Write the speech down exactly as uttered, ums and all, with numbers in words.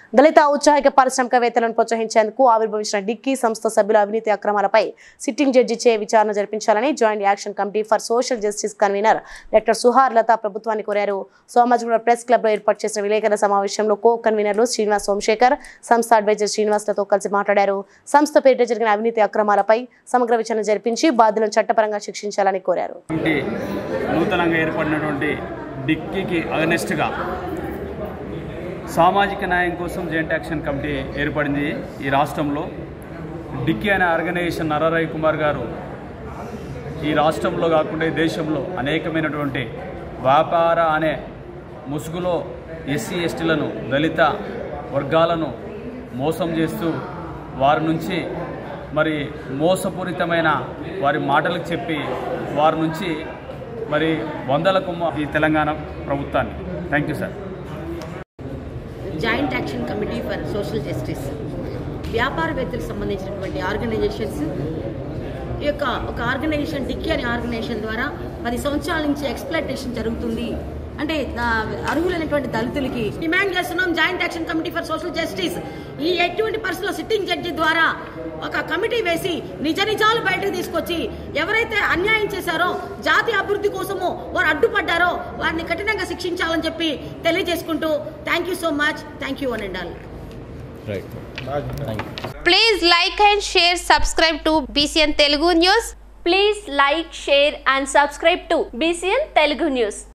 దళిత ఔత్సాహిక పారిశ్రామికవేత్తలను ప్రోత్సహించేందుకు ఆవిర్భవించిన డిక్కీ సంస్థ సభ్యుల అవినీతి అక్రమాలపై సిట్టింగ్ జడ్జి చే విచారణ జరిపించాలని joint action committee for social justice convener doctor Suhar Latha ప్రభుత్వాన్ని కోరారు. సోమాజిగూడ ప్రెస్ క్లబ్ లో ఏర్పాటు చేసిన విలేకరుల సమావేశంలో కో కన్వీనర్లు శ్రీనివాస్ సోమశేఖర్, సంస్థ అడ్వైజర్ శ్రీనివాస్లతో కలిసి మాట్లాడారు. సంస్థ పేరిట జరిగిన అవినీతి అక్రమాలపై సమగ్ర విచారణ జరిపించి బాధ్యులను చట్టపరంగా శిక్షించాలని కోరారు. నూతనంగా ఏర్పడినటువంటి డిక్కీకి అగనెస్ట్గా సామాజిక న్యాయం కోసం జాయింట్ యాక్షన్ కమిటీ ఏర్పడింది. ఈ రాష్ట్రంలో డిక్కీ అనే ఆర్గనైజేషన్ నరరవి కుమార్ గారు ఈ రాష్ట్రంలో కాకుండా దేశంలో అనేకమైనటువంటి వ్యాపార అనే ముసుగులో ఎస్సీ ఎస్టీలను దళిత వర్గాలను మోసం చేస్తూ వారి నుంచి మరి మోసపూరితమైన వారి మాటలకు చెప్పి వారి నుంచి మరి వందలకు ఈ తెలంగాణ ప్రభుత్వాన్ని. Thank you sir. Joint action committee for social justice వ్యాపారవేత్తలకు సంబంధించినటువంటి ఆర్గనైజేషన్స్ ఈ యొక్క ఒక ఆర్గనైజేషన్ డిక్కీ అనే ఆర్గనైజేషన్ ద్వారా పది సంవత్సరాల నుంచి ఎక్స్ప్లాయిటేషన్ జరుగుతుంది అంటే అర్హులైనటువంటి దళితులకి డిమాండ్ చేస్తున్నాం. Joint action committee for social justice ఈ ఎటువంటి పరిస్థితుల్లో సిట్టింగ్ జడ్జి ద్వారా ఒక కమిటీ వేసి నిజ నిజాలు బయటకు తీసుకొచ్చి ఎవరైతే అన్యాయం చేశారో జాతి అభివృద్ధి కోసము వారు అడ్డుపడ్డారో వారిని కఠినంగా శిక్షించాలని చెప్పి తెలియజేసుకుంటూ thank you so much. Thank you అని అండాలి. Please like and share, subscribe to B C N Telugu News. Please like, share and subscribe to B C N Telugu News.